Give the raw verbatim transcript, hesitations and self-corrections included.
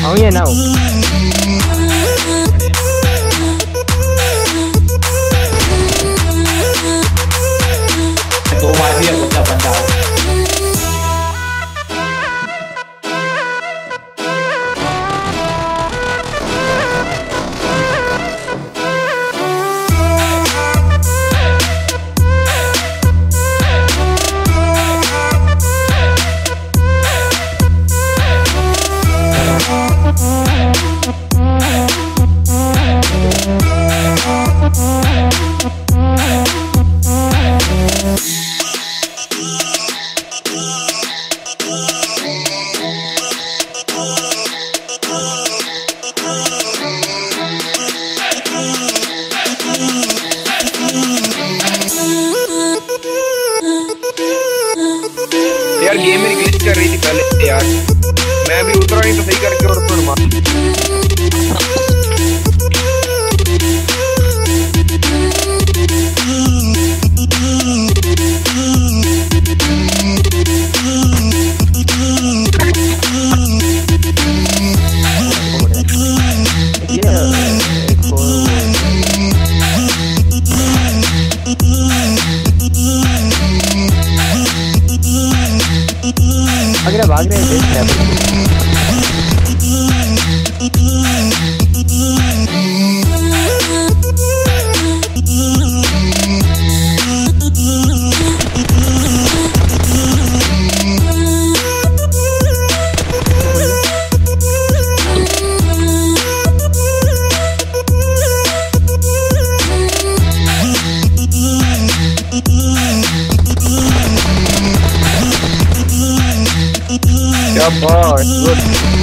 Oh yeah, now. Tố ngoài việc của chào bạn đảo. यार game में glitch कर रही थी पहले यार, मैं भी उतरा नहीं तो सही करके और उसको मार। अगर भाग रहे हैं क्या बात।